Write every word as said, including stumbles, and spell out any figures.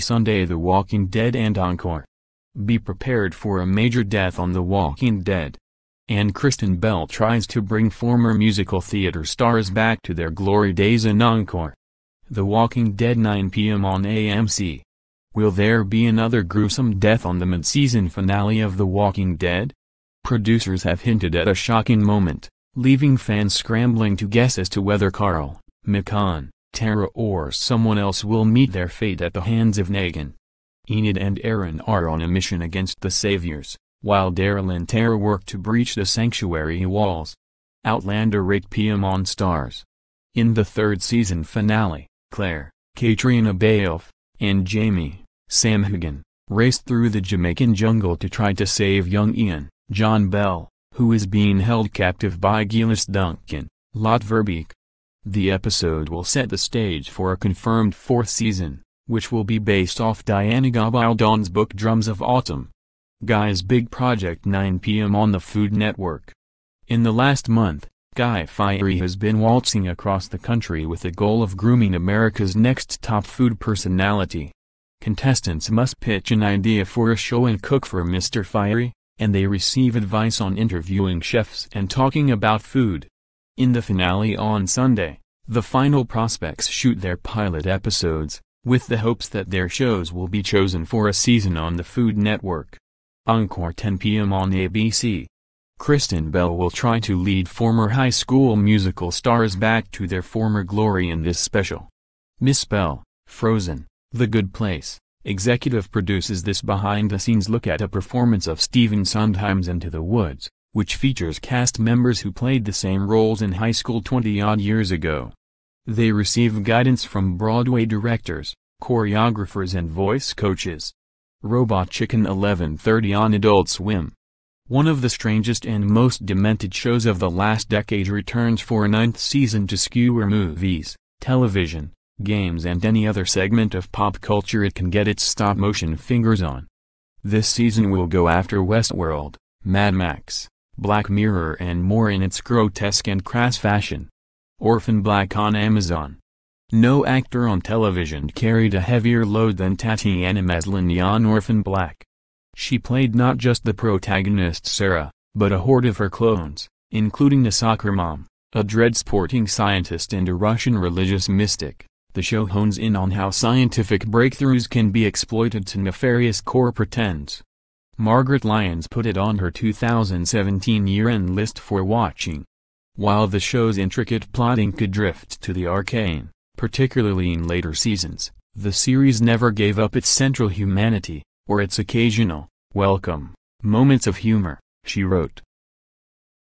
Sunday: The Walking Dead and Encore. Be prepared for a major death on The Walking Dead. And Kristen Bell tries to bring former musical theater stars back to their glory days in Encore. The Walking Dead, nine p m on A M C. Will there be another gruesome death on the mid-season finale of The Walking Dead? Producers have hinted at a shocking moment, leaving fans scrambling to guess as to whether Carl, Michonne, Tara or someone else will meet their fate at the hands of Negan. Enid and Aaron are on a mission against the Saviours, while Daryl and Tara work to breach the sanctuary walls. Outlander, eight p m on Starz. In the third season finale, Claire, Caitriona Balfe, and Jamie, Sam Heughan, raced through the Jamaican jungle to try to save young Ian, John Bell, who is being held captive by Geillis Duncan, Lotte Verbeek. The episode will set the stage for a confirmed fourth season, which will be based off Diana Gabaldon's book Drums of Autumn. Guy's big project, nine p m on the Food Network. In the last month, Guy Fieri has been waltzing across the country with the goal of grooming America's next top food personality. Contestants must pitch an idea for a show and cook for Mister Fieri, and they receive advice on interviewing chefs and talking about food. In the finale on Sunday, the final prospects shoot their pilot episodes, with the hopes that their shows will be chosen for a season on the Food Network. Encore, ten p m on A B C. Kristen Bell will try to lead former high school musical stars back to their former glory in this special. Miss Bell, Frozen, The Good Place, executive produces this behind-the-scenes look at a performance of Stephen Sondheim's Into the Woods, which features cast members who played the same roles in high school twenty-odd years ago. They receive guidance from Broadway directors, choreographers and voice coaches. Robot Chicken, eleven thirty on Adult Swim. One of the strangest and most demented shows of the last decade returns for a ninth season to skewer movies, television, games and any other segment of pop culture it can get its stop-motion fingers on. This season will go after Westworld, Mad Max, Black Mirror and more in its grotesque and crass fashion. Orphan Black on Amazon. No actor on television carried a heavier load than Tatiana Maslany on Orphan Black. She played not just the protagonist Sarah, but a horde of her clones, including a soccer mom, a dread-sporting scientist and a Russian religious mystic. The show hones in on how scientific breakthroughs can be exploited to nefarious corporate ends. Margaret Lyons put it on her two thousand seventeen year-end list for watching. While the show's intricate plotting could drift to the arcane, particularly in later seasons, the series never gave up its central humanity, or its occasional, welcome, moments of humor, she wrote.